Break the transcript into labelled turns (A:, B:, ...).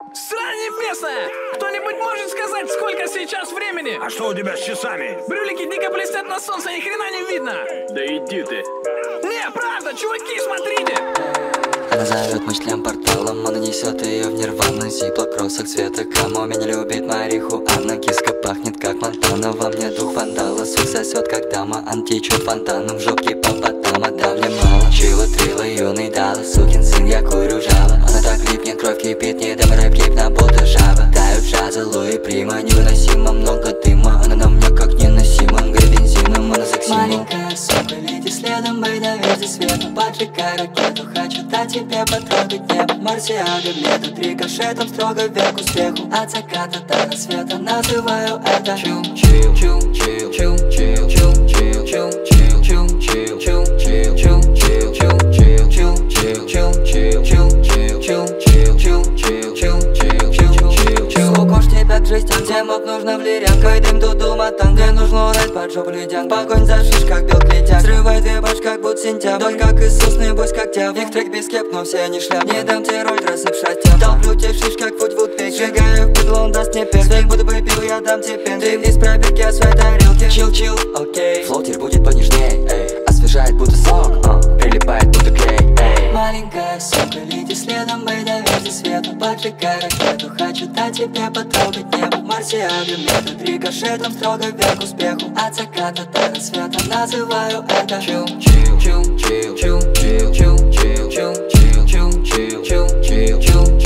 A: Срань местная! Кто-нибудь может сказать, сколько сейчас времени?
B: А что у тебя с часами?
A: Брюлики дико блестят на солнце, ни хрена не видно!
B: Да иди ты!
A: Не, правда, чуваки, смотрите!
C: Она зовет мышлям порталом, он несет ее в нирвану. Зиплокроссах цвета камо, меня любит марихуана. Киска пахнет как Монтана, во мне дух вандала. Сук сосет как дама, античет фонтаном. В жопке попотама, там мне мало. Чила, трила, юный дала, сукин сын, я курю жало. Она так липнет, кровь кипит, не дам рэп, гейп на будто жаба. Тают джаза, Луи Прима, невыносимо много дыма. Она на мне как неносима, горит бензином, она секс-символ. Маленькая сука, лети следом, бей, доверься свету. Поджигай ракету, хочу дать тебе потрогать небо. Марсиада, метод рикошетом строго вверх к успеху. От заката до рассвета называю это чум-чил, чум-чил, чум-чил, чум-чил, чум-чил, чум-чил, чум-чил, чум-чил, чум-чил, чум-чил, чум-чил, чум-чил, чум-чил, чум-чил, чум-чил, чум-чил. Укош тебя к жестям, темок нужно в лирях. Кайдым дуду матан, где нужно урать под жопу ледян. Погонь за шиш, как белк летят. Взрывай две башки, как будто сентябрь. Вдоль как Иисус, небось как тя. Их трек без кеп, но все они шляп. Не дам тебе роль, рассыпшать тем. Толплю тебе шиш, как путь в утпек. Сжигаю в быдло, он даст мне пек. Свек буду бы пил, я дам тебе пен. Ты вниз пробег, я в своей тарелке. Чил-чил, окей. Флоу теперь будет понежней, эй. Освежает будто сок, прилипает будто клей, эй. Маленькая сука, лети следом, бей, доверься свету. Поджигай ракету, хочу дать тебе потрогать небо. Марсиада, метод рикошетом строго вверх к успеху. От заката до рассвета называю это чум-чил, чум-чил, чум-чил, чум-чил, чум-чил, чум-чил, чум-чил, чум-чил.